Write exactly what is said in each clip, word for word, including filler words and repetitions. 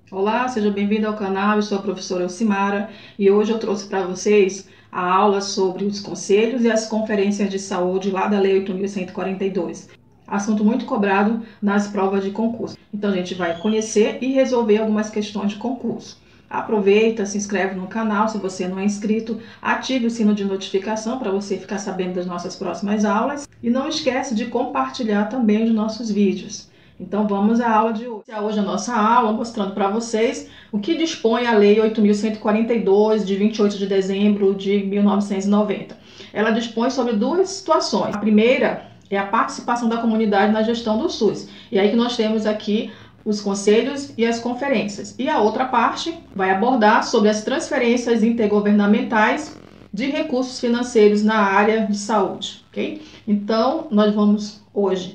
Olá, seja bem-vindo ao canal. Eu sou a professora Elcimara e hoje eu trouxe para vocês a aula sobre os conselhos e as conferências de saúde lá da Lei oito mil cento e quarenta e dois. Assunto muito cobrado nas provas de concurso. Então a gente vai conhecer e resolver algumas questões de concurso. Aproveita, se inscreve no canal se você não é inscrito, ative o sino de notificação para você ficar sabendo das nossas próximas aulas e não esquece de compartilhar também os nossos vídeos. Então vamos à aula de hoje. Hoje a nossa aula mostrando para vocês o que dispõe a Lei oito mil cento e quarenta e dois, de vinte e oito de dezembro de mil novecentos e noventa. Ela dispõe sobre duas situações. A primeira é a participação da comunidade na gestão do SUS. E aí que nós temos aqui os conselhos e as conferências. E a outra parte vai abordar sobre as transferências intergovernamentais de recursos financeiros na área de saúde, ok? Então, nós vamos hoje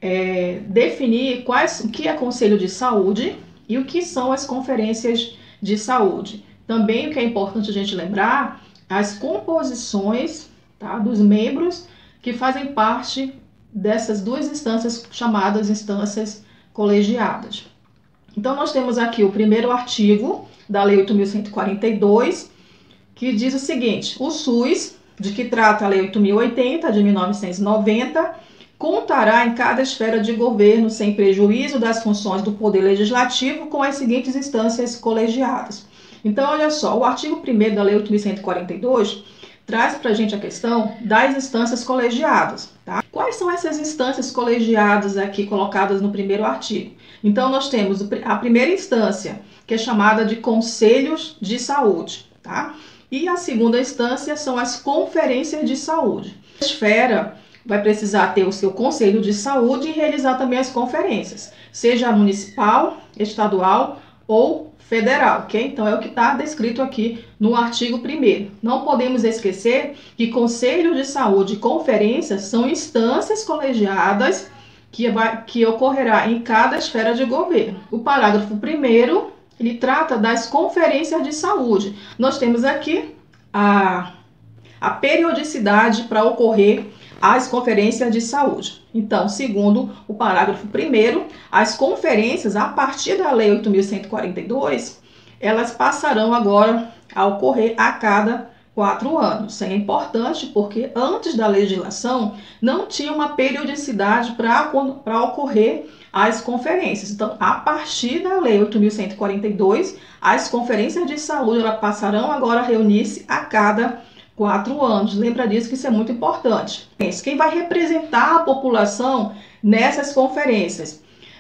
É, definir quais, o que é conselho de saúde e o que são as conferências de saúde. Também o que é importante a gente lembrar, as composições, tá, dos membros que fazem parte dessas duas instâncias chamadas instâncias colegiadas. Então nós temos aqui o primeiro artigo da Lei oito mil cento e quarenta e dois, que diz o seguinte: o SUS, de que trata a Lei oito mil e oitenta de mil novecentos e noventa, contará em cada esfera de governo, sem prejuízo das funções do Poder Legislativo, com as seguintes instâncias colegiadas. Então, olha só, o artigo primeiro da Lei oito mil cento e quarenta e dois traz para a gente a questão das instâncias colegiadas. Tá? Quais são essas instâncias colegiadas aqui colocadas no primeiro artigo? Então, nós temos a primeira instância, que é chamada de Conselhos de Saúde. Tá? E a segunda instância são as Conferências de Saúde. A esfera vai precisar ter o seu conselho de saúde e realizar também as conferências, seja municipal, estadual ou federal, ok? Então é o que está descrito aqui no artigo primeiro. Não podemos esquecer que conselho de saúde e conferências são instâncias colegiadas que, vai, que ocorrerá em cada esfera de governo. O parágrafo primeiro, ele trata das conferências de saúde. Nós temos aqui a, a periodicidade para ocorrer as conferências de saúde. Então, segundo o parágrafo primeiro, as conferências, a partir da Lei oito mil cento e quarenta e dois, elas passarão agora a ocorrer a cada quatro anos. Isso é importante porque antes da legislação não tinha uma periodicidade para ocorrer as conferências. Então, a partir da Lei oito mil cento e quarenta e dois, as conferências de saúde elas passarão agora a reunir-se a cada quatro anos. Lembra disso, que isso é muito importante. Quem vai representar a população nessas conferências?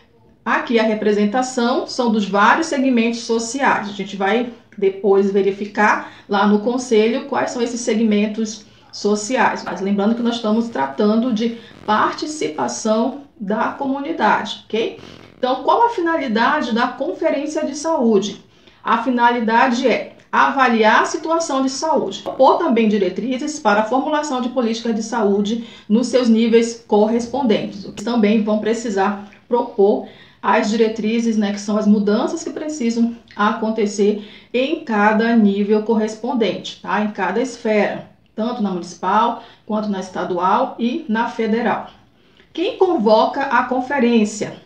Aqui a representação são dos vários segmentos sociais. A gente vai depois verificar lá no conselho quais são esses segmentos sociais. Mas lembrando que nós estamos tratando de participação da comunidade, ok? Então, qual a finalidade da conferência de saúde? A finalidade é avaliar a situação de saúde, propor também diretrizes para a formulação de políticas de saúde nos seus níveis correspondentes. Eles também vão precisar propor as diretrizes, né, que são as mudanças que precisam acontecer em cada nível correspondente, tá? Em cada esfera, tanto na municipal, quanto na estadual e na federal. Quem convoca a conferência?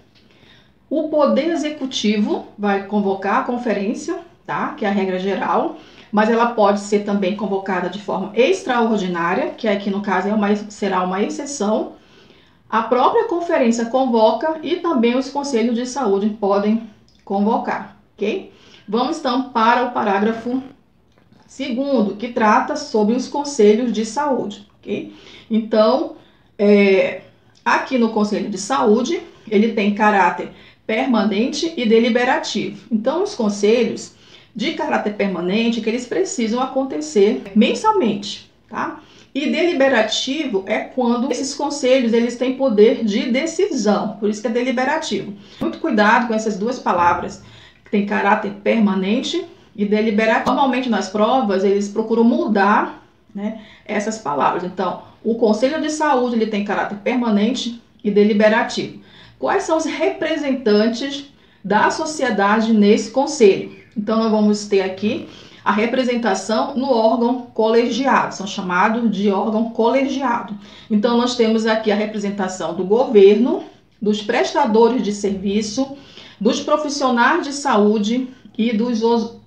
O Poder Executivo vai convocar a conferência, tá? Que é a regra geral, mas ela pode ser também convocada de forma extraordinária, que aqui no caso é uma, será uma exceção. A própria conferência convoca e também os conselhos de saúde podem convocar, ok? Vamos então para o parágrafo segundo, que trata sobre os conselhos de saúde, ok? Então, é, aqui no Conselho de Saúde, ele tem caráter permanente e deliberativo. Então, os conselhos de caráter permanente, que eles precisam acontecer mensalmente, tá? E deliberativo é quando esses conselhos eles têm poder de decisão, por isso que é deliberativo. Muito cuidado com essas duas palavras, que tem caráter permanente e deliberativo. Normalmente nas provas eles procuram mudar, né, essas palavras. Então, o Conselho de Saúde ele tem caráter permanente e deliberativo. Quais são os representantes da sociedade nesse conselho? Então, nós vamos ter aqui a representação no órgão colegiado, são chamados de órgão colegiado. Então, nós temos aqui a representação do governo, dos prestadores de serviço, dos profissionais de saúde e dos,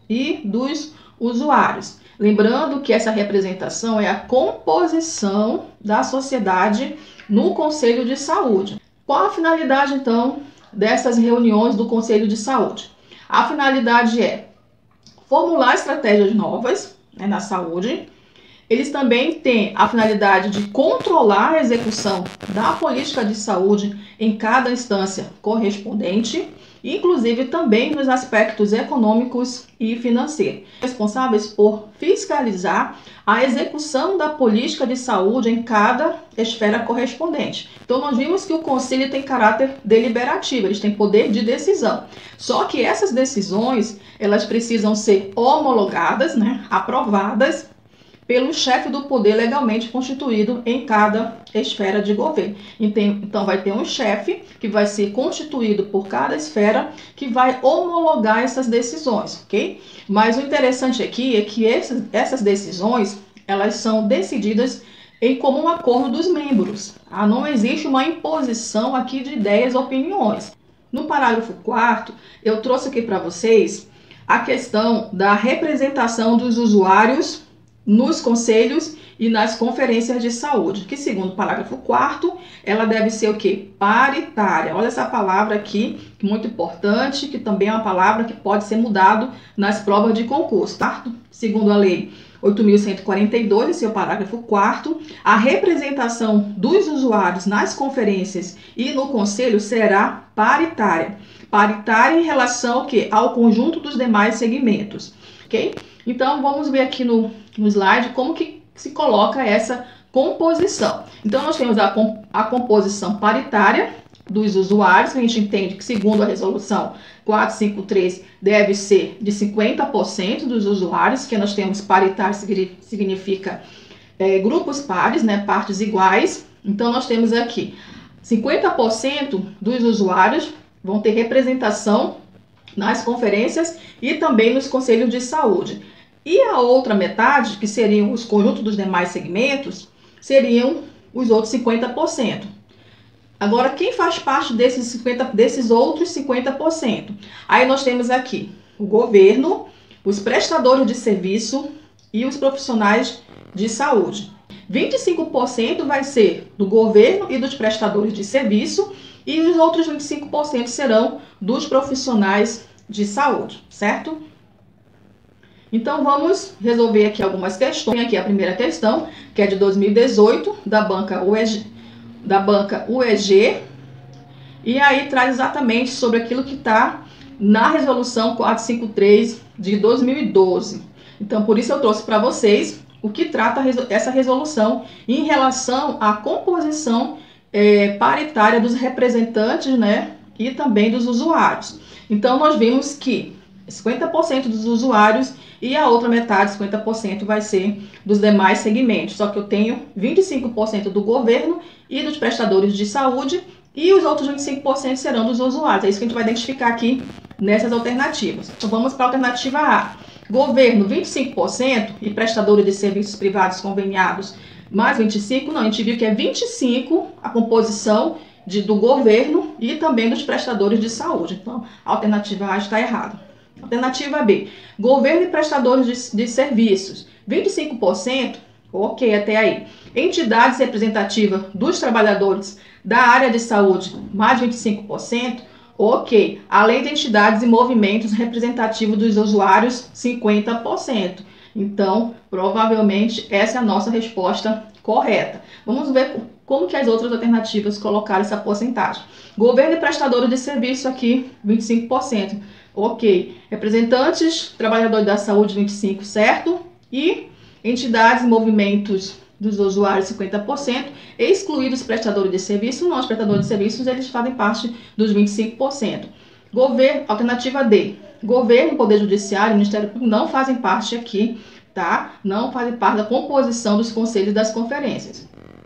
e dos usuários. Lembrando que essa representação é a composição da sociedade no Conselho de Saúde. Qual a finalidade, então, dessas reuniões do Conselho de Saúde? A finalidade é formular estratégias novas, né, na saúde. Eles também têm a finalidade de controlar a execução da política de saúde em cada instância correspondente, inclusive também nos aspectos econômicos e financeiros, responsáveis por fiscalizar a execução da política de saúde em cada esfera correspondente. Então nós vimos que o conselho tem caráter deliberativo, eles têm poder de decisão. Só que essas decisões, elas precisam ser homologadas, né, aprovadas pelo chefe do poder legalmente constituído em cada esfera de governo. Então vai ter um chefe que vai ser constituído por cada esfera que vai homologar essas decisões, ok? Mas o interessante aqui é que esses, essas decisões, elas são decididas em comum acordo dos membros. Ah, não existe uma imposição aqui de ideias ou opiniões. No parágrafo quarto, eu trouxe aqui para vocês a questão da representação dos usuários nos conselhos e nas conferências de saúde, que segundo o parágrafo quarto, ela deve ser o quê? Paritária. Olha essa palavra aqui, muito importante, que também é uma palavra que pode ser mudado nas provas de concurso, tá? Segundo a lei oito mil cento e quarenta e dois, seu parágrafo quarto, a representação dos usuários nas conferências e no conselho será paritária. Paritária em relação ao quê? Ao conjunto dos demais segmentos, ok? Então, vamos ver aqui no, no slide como que se coloca essa composição. Então, nós temos a, a composição paritária dos usuários, que a gente entende que, segundo a resolução quatrocentos e cinquenta e três, deve ser de cinquenta por cento dos usuários, que nós temos paritário significa é, grupos pares, né, partes iguais. Então, nós temos aqui cinquenta por cento dos usuários vão ter representação nas conferências e também nos conselhos de saúde. E a outra metade, que seriam os conjuntos dos demais segmentos, seriam os outros cinquenta por cento. Agora, quem faz parte desses, cinquenta, desses outros cinquenta por cento? Aí nós temos aqui o governo, os prestadores de serviço e os profissionais de saúde. vinte e cinco por cento vai ser do governo e dos prestadores de serviço e os outros vinte e cinco por cento serão dos profissionais de saúde, certo? Então, vamos resolver aqui algumas questões. Tem aqui a primeira questão, que é de dois mil e dezoito, da banca U E G, da banca U E G, e aí traz exatamente sobre aquilo que está na resolução quatrocentos e cinquenta e três de dois mil e doze. Então, por isso eu trouxe para vocês o que trata essa resolução em relação à composição é, paritária dos representantes, né, e também dos usuários. Então, nós vimos que cinquenta por cento dos usuários e a outra metade, cinquenta por cento, vai ser dos demais segmentos. Só que eu tenho vinte e cinco por cento do governo e dos prestadores de saúde e os outros vinte e cinco por cento serão dos usuários. É isso que a gente vai identificar aqui nessas alternativas. Então, vamos para a alternativa A. Governo, vinte e cinco por cento e prestadores de serviços privados conveniados, mais vinte e cinco por cento. Não, a gente viu que é vinte e cinco por cento a composição de, do governo e também dos prestadores de saúde. Então, a alternativa A está errada. Alternativa B, governo e prestadores de, de serviços, vinte e cinco por cento, ok, até aí. Entidades representativas dos trabalhadores da área de saúde, mais vinte e cinco por cento, ok. Além de entidades e movimentos representativos dos usuários, cinquenta por cento. Então, provavelmente, essa é a nossa resposta correta. Vamos ver como que as outras alternativas colocaram essa porcentagem. Governo e prestadores de serviço aqui, vinte e cinco por cento. Ok. Representantes, trabalhadores da saúde, vinte e cinco por cento, certo? E entidades e movimentos dos usuários, cinquenta por cento. Excluídos os prestadores de serviço, não, os prestadores de serviços, eles fazem parte dos vinte e cinco por cento. Governo, alternativa D. Governo, Poder Judiciário e Ministério Público não fazem parte aqui, tá? Não fazem parte da composição dos conselhos das conferências.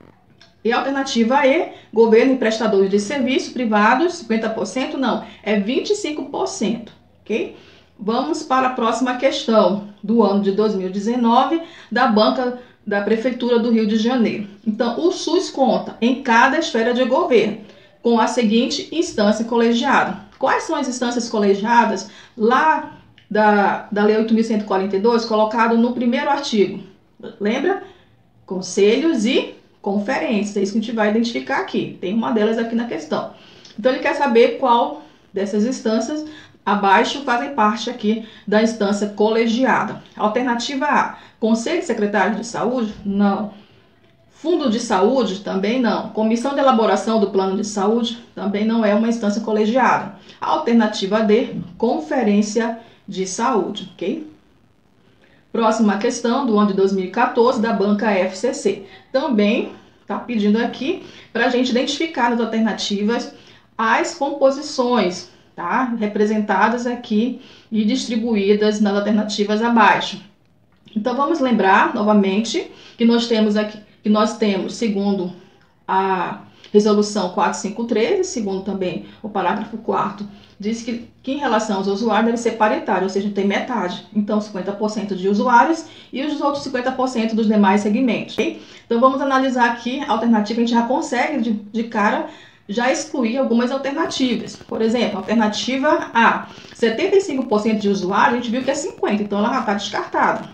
E a alternativa E, governo e prestadores de serviço privados, cinquenta por cento, não, é vinte e cinco por cento, ok? Vamos para a próxima questão do ano de dois mil e dezenove, da banca da Prefeitura do Rio de Janeiro. Então, o SUS conta em cada esfera de governo com a seguinte instância colegiada. Quais são as instâncias colegiadas lá da, da Lei oito mil cento e quarenta e dois, colocado no primeiro artigo. Lembra? Conselhos e conferências, é isso que a gente vai identificar aqui. Tem uma delas aqui na questão. Então, ele quer saber qual dessas instâncias abaixo fazem parte aqui da instância colegiada. Alternativa A, Conselho de Secretários de Saúde? Não. Fundo de Saúde? Também não. Comissão de Elaboração do Plano de Saúde? Também não é uma instância colegiada. Alternativa D, Conferência de Saúde, ok? Próxima questão, do ano de dois mil e quatorze, da banca F C C. Também está pedindo aqui para a gente identificar nas alternativas as composições, tá? Representadas aqui e distribuídas nas alternativas abaixo. Então, vamos lembrar novamente que nós temos aqui, que nós temos, segundo a resolução quatrocentos e cinquenta e três, segundo também o parágrafo quarto, diz que, que em relação aos usuários deve ser paritário, ou seja, tem metade. Então, cinquenta por cento de usuários e os outros cinquenta por cento dos demais segmentos. Okay? Então, vamos analisar aqui a alternativa, a gente já consegue de, de cara já excluir algumas alternativas. Por exemplo, alternativa A, setenta e cinco por cento de usuários, a gente viu que é cinquenta por cento, então ela já está descartada.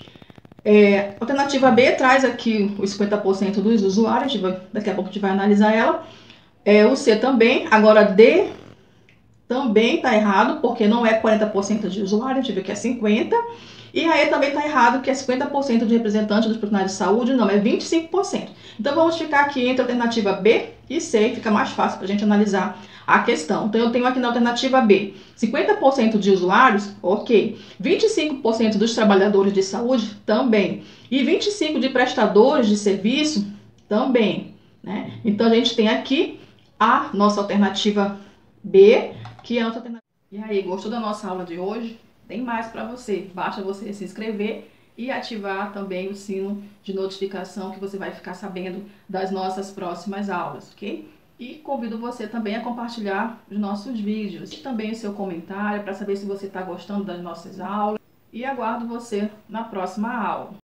É, alternativa B traz aqui os cinquenta por cento dos usuários, a gente vai, daqui a pouco a gente vai analisar ela. É, o C também, agora D também está errado, porque não é quarenta por cento de usuários, a gente viu que é cinquenta por cento. E aí também está errado, que é cinquenta por cento de representantes dos profissionais de saúde, não, é vinte e cinco por cento. Então, vamos ficar aqui entre a alternativa B e C, fica mais fácil para a gente analisar a questão. Então, eu tenho aqui na alternativa B, cinquenta por cento de usuários, ok. vinte e cinco por cento dos trabalhadores de saúde, também. E vinte e cinco por cento de prestadores de serviço, também. Né? Então, a gente tem aqui a nossa alternativa B, que é a nossa alternativa. E aí, gostou da nossa aula de hoje? Tem mais para você, basta você se inscrever e ativar também o sino de notificação que você vai ficar sabendo das nossas próximas aulas, ok? E convido você também a compartilhar os nossos vídeos e também o seu comentário para saber se você está gostando das nossas aulas e aguardo você na próxima aula.